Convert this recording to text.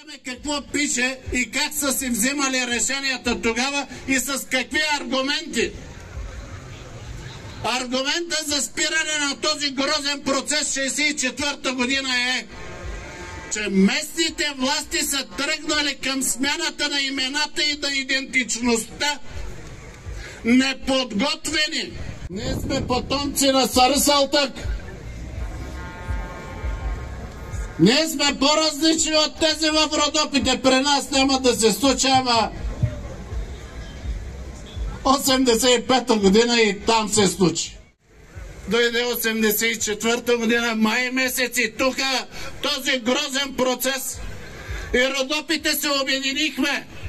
Знаеме какво пише и как са си взимали решенията тогава и с какви аргументи. Аргументът за спиране на този грозен процес 1964 година е, че местните власти са тръгнали към смяната на имената и на идентичността неподготвени. Ние сме потомци на Сары Салтък. Ние сме по-различни от тези в Родопите. При нас няма да се случи, ама 85-та година и там се случи. Дойде 84-та година, май месец и тук този грозен процес. И Родопите се обединихме.